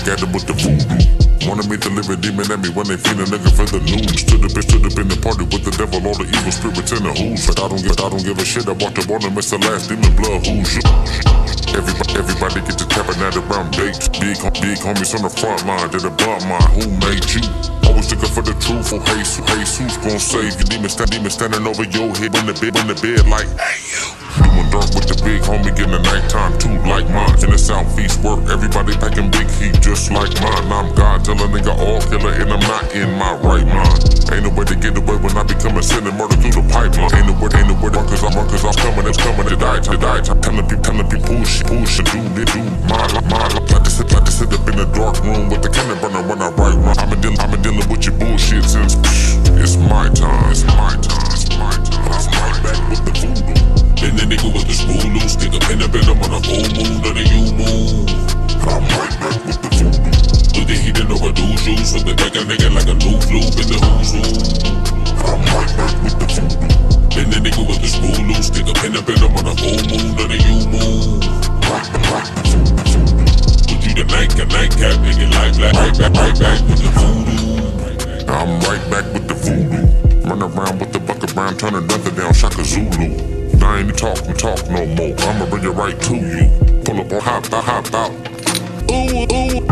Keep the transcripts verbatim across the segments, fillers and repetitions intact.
at them with the voodoo. Wanted me to live a demon at me when they feed a nigga for the news. Stood up, stood up in the party with the devil, all the evil spirits in the who's. But I don't give, I don't give a shit. I walked up on them, it's the last demon blood who's. Everybody, everybody get to tapping at around dates. Big, big homies on the front line, did a blunt mine. Who made you? Always looking for the truth. Oh, hey, so, hey, who's gon' save you? Demon, stand, demon standing over your head in the bed, in the bed like, hey you. Doing dark with the big homie, getting the nighttime too, like mine. In the southeast work, everybody packing big heat just like mine. I'm God, tell a nigga all killer, and I'm not in my right mind. Ain't no way to get away when I be coming, sending murder through the pipeline. Ain't no way, ain't no way, cause I'm, cause I'm coming, it's coming, to die, to die. Telling people, telling people, push, push, and do, they do. My, my, like to sit, like to sit up in the dark room with the cannon burner when I write rhyme. I'm dealing, I'm dealing with your bullshit since it's my time, it's my time, it's my time. I'm right back with the voodoo. Then the nigga with the screw loose, stick a pin up in him on a full moon, then the you move. I'm right back with the voodoo. Do the heat and overdose you, so they make a nigga like a loop loop in the who's who. I'm right back with the voodoo. Then the nigga with the screw loose, stick a pin up in him on a full moon, then the you move. Right back, right back, voodoo. Put you the night, a nightcap, nigga like black. Right back, right back with the voodoo. I'm right back with the voodoo. Run around with the bucket brown, turning nothing down, Shaka Zulu. I ain't talk, talk no more. I'ma bring it right to you. Pull up or hop out, hop out. Ooh, ooh.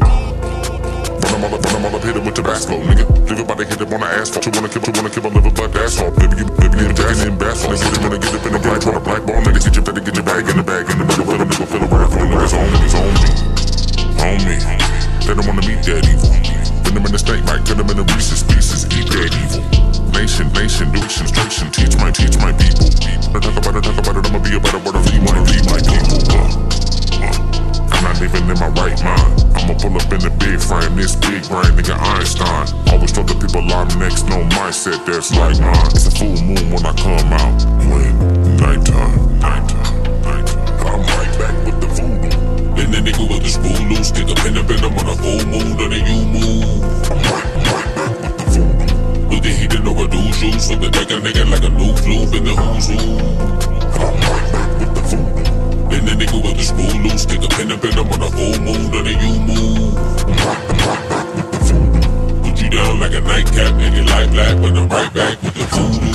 Run them all up, run them all up, hit it with Tabasco, nigga. Everybody hit it on the asphalt. You wanna kill, you wanna kill a liver, but that's all. Baby, you, baby, you taking in basketball. Get him in, get up in the black, on the black ball, nigga. Get your better, get your bag in the bag, in the middle, nigga, nigga, feel around, feel niggas on me, on me, on me. They don't wanna meet that evil. Put them in the snake bite, turn them in the Reese's Pieces, eat that evil. Nation, nation, nation, station, teach my, teach my people. I talk about it, talk about it, I'ma be a better word of you, wanna lead my people. Uh, uh, I'm not even in my right mind. I'ma pull up in the big frame, this big brain, nigga Einstein. Always told the people I'm next, no mindset that's like mine. It's a full moon when I come out. When nighttime, nighttime, nighttime. I'm right back with the voodoo. Then the nigga with the screw loose, stick a pin up in him on a full moon, then you move. I'm right, I'm right back with the voodoo. Put the heat and overdose you, so they make a nigga like a loop loop in the who's who. I'm right back with the voodoo. Then the nigga with the screw loose, stick a pin up in him on a full moon, then you move. I'm right, I'm right back with the voodoo. Put you down like a nightcap, nigga like black, but I'm right back with the voodoo.